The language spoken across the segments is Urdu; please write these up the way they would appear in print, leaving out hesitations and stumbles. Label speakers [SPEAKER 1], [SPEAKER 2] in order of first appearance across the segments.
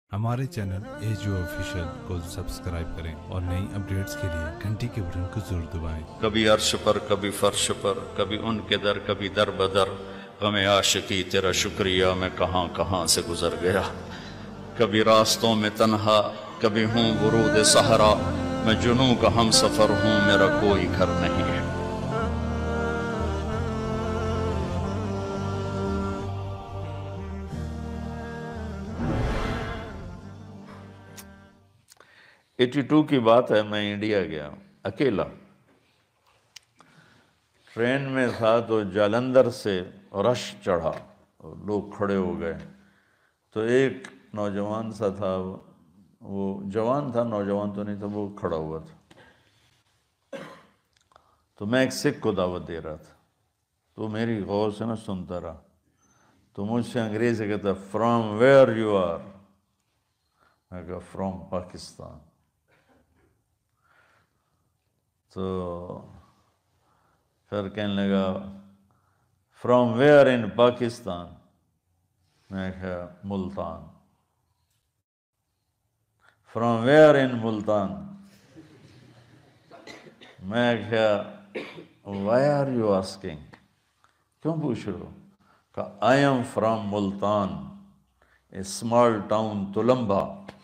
[SPEAKER 1] ہمارے چینل ایجو آفیشیل کو سبسکرائب کریں اور نئی اپڈیٹس کے لیے گھنٹی کے بٹن کو ضرور دبائیں۔
[SPEAKER 2] کبھی عرش پر کبھی فرش پر، کبھی ان کے در کبھی در بدر، غم عاشقی تیرا شکریہ میں کہاں کہاں سے گزر گیا۔ کبھی راستوں میں تنہا، کبھی ہوں ورود صحرا، میں جنوں کا ہم سفر ہوں، میرا کوئی گھر نہیں ہے۔ ایٹی ٹو کی بات ہے، میں انڈیا گیا اکیلا، ٹرین میں تھا تو جالندھر سے رش چڑھا اور لوگ کھڑے ہو گئے، تو ایک نوجوان سا تھا، وہ جوان تھا، نوجوان تو نہیں تھا، وہ کھڑا ہوا تھا، تو میں ایک سکھ کو دعوت دے رہا تھا، تو میری غور سے نہ سنتا رہا، تو مجھ سے انگریزی کہتا فرام ویئر یو آر، میں کہا فرام پاکستان، تو پھر کہنے لگا فرام ویئر ان پاکستان، میں کہا Multan, from where in Multan, میں کہا وائی آر یو آسکنگ، کیوں پوچھ رہے ہو؟ کہا I am from Multan, a small town Tulamba.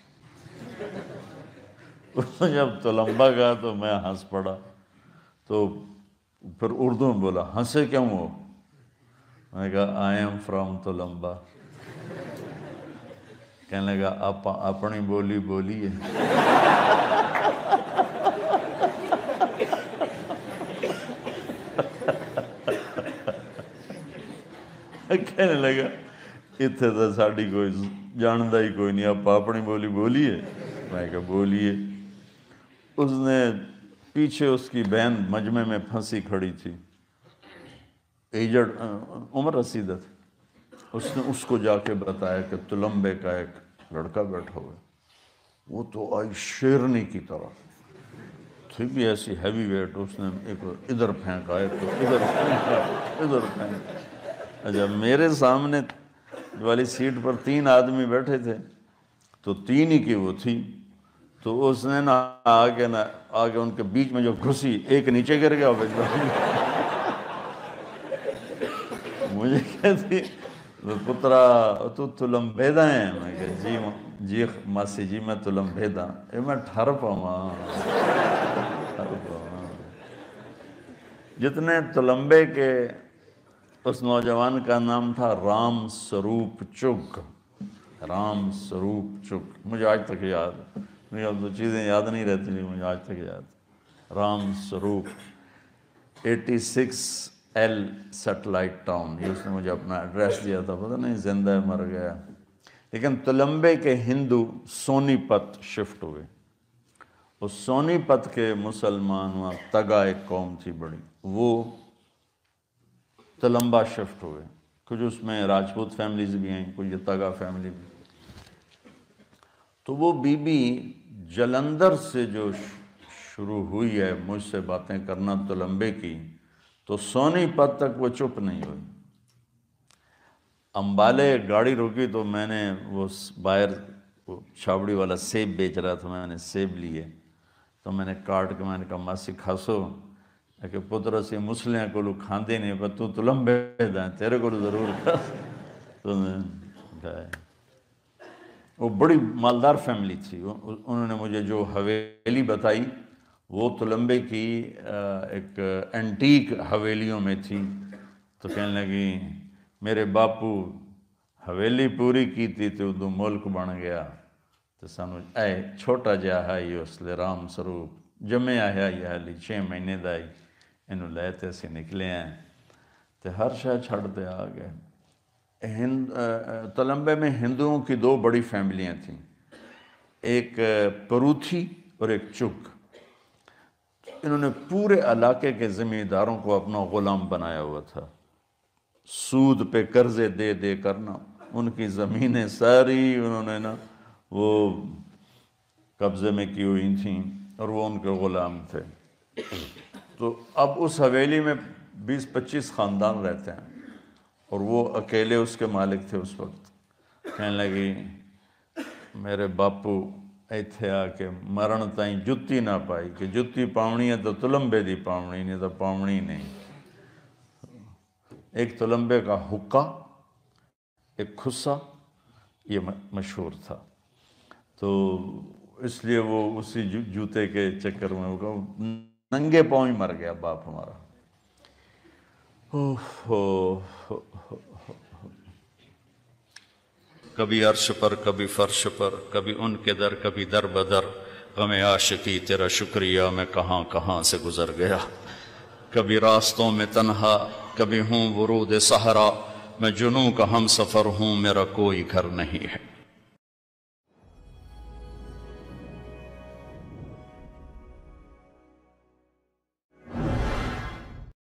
[SPEAKER 2] اس نے جب تلمبا کہا تو میں ہنس پڑا، تو پھر اردو میں بولا ہنسے کیوں ہو؟ میں کہا آئی ایم فرام تلمبا۔ کہنے لگا آپ اپنی بولی بولیے۔ کہنے لگا اتنے تو ساڑی کوئی جاندہ ہی کوئی نہیں، آپ اپنی بولی بولیے۔ میں کہا بولیے۔ اس نے پیچھے اس کی بہن مجمع میں پھنسی کھڑی تھی، ایجڈ عمر رسیدہ تھی، اس نے اس کو جا کے بتایا کہ تلمبے کا ایک لڑکا بیٹھا ہوا ہے، وہ تو آئی شیرنی کی طرح تھی بھی ایسی ہیوی ویٹ، اس نے ایک ادھر پھینکا، ایک تو ادھر پھینکا، ادھر پھینکا۔ جب میرے سامنے والی سیٹ پر 3 آدمی بیٹھے تھے تو 3 ہی کی وہ تھی، تو اس نے آگے ان کے بیچ میں جو گھسی، ایک نیچے گر گیا، مجھے کہتی پترا تو تلمبیدا ہیں؟ میں کہا جی ماسی جی میں تلمبیدا، میں ٹھر پاواں۔ جتنے تلمبے کے، اس نوجوان کا نام تھا رام سروپ چگ، رام سروپ چگ، مجھے آج تک یاد ہے، مجھے اب تو چیزیں یاد نہیں رہتی، نہیں مجھے آج تک یاد، رام سروپ، 86L سیٹلائٹ ٹاؤن، یہ اس نے مجھے اپنا ایڈریس دیا تھا، پتہ نہیں زندہ ہے مر گیا۔ لیکن تلمبے کے ہندو سونی پت شفٹ ہوئے، اس سونی پت کے مسلمان، وہاں تگا ایک قوم تھی بڑی، وہ تلمبا شفٹ ہوئے، کچھ اس میں راجپوت فیملیز بھی ہیں، کچھ تگا فیملی بھی۔ تو وہ بی بی جلندھر سے جو شروع ہوئی ہے مجھ سے باتیں کرنا تلمبے کی، تو سونی پت تک وہ چپ نہیں ہوئی۔ امبالے گاڑی روکی تو میں نے وہ باہر چھاوڑی والا سیب بیچ رہا تھا، میں نے سیب لیے، تو میں نے کاٹ کے میں نے کہا ماسی کھاسو، کہ پتر اسی مسلیاں کو کھاندے نہیں، پر تو تلمبے دیں، تیرے کو ضرور کھا۔ تو میں کھائے۔ وہ بڑی مالدار فیملی تھی، انہوں نے مجھے جو حویلی بتائی وہ تلمبے کی ایک اینٹیک حویلیوں میں تھی، تو کہنے لگی میرے باپو حویلی پوری کی تھی تو دو ملک بن گیا، تو سانو اے چھوٹا جہا ہے اس لئے رام سروپ جمعے آیا یہ حالی 6 مہینے دائی، انہوں لے تے سے نکلے ہیں، تو ہر شاہ چھڑتے آ گئے۔ تلمبے میں ہندوؤں کی 2 بڑی فیملیاں تھیں، ایک پروتھی اور ایک چک، انہوں نے پورے علاقے کے زمینداروں کو اپنا غلام بنایا ہوا تھا، سود پہ قرضے دے دے کرنا، ان کی زمینیں ساری انہوں نے وہ قبضے میں کی ہوئی تھیں، اور وہ ان کے غلام تھے۔ تو اب اس حویلی میں 20-25 خاندان رہتے ہیں، اور وہ اکیلے اس کے مالک تھے اس وقت۔ کہنے لگی میرے باپو ایتھے آ کے مرن تائیں جتی نہ پائی کہ جتی پاؤنی ہے تو تلمبے دی پاؤنی نہیں تو پاؤنی نہیں. ایک تلمبے کا حقہ، ایک کھسا، یہ مشہور تھا. تو اس لیے وہ اسی جوتے کے چکر میں وہ ننگے پاؤں ہی مر گیا باپ ہمارا. کبھی عرش پر کبھی فرش پر، کبھی ان کے در کبھی در بدر، غم عاشقی تیرا شکریہ میں کہاں کہاں سے گزر گیا. کبھی راستوں میں تنہا، کبھی ہوں ورود صحرا، میں جنوں کا ہم سفر ہوں میرا کوئی گھر نہیں ہے.